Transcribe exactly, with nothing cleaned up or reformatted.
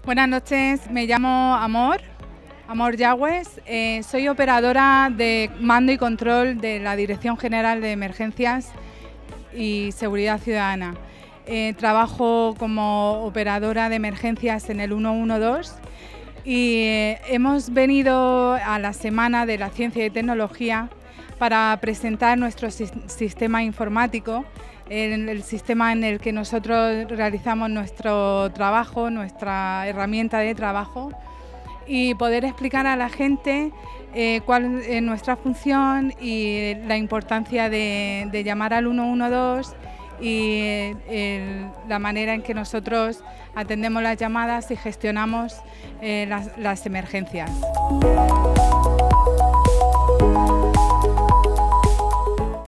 Buenas noches, me llamo Amor, Amor Yagües, eh, soy operadora de mando y control de la Dirección General de Emergencias y Seguridad Ciudadana. Eh, trabajo como operadora de emergencias en el uno uno dos y eh, hemos venido a la Semana de la Ciencia y Tecnología para presentar nuestro si sistema informático, el, el sistema en el que nosotros realizamos nuestro trabajo, nuestra herramienta de trabajo, y poder explicar a la gente eh, cuál es nuestra función y la importancia de, de llamar al uno uno dos y eh, la manera en que nosotros atendemos las llamadas y gestionamos eh, las, las emergencias.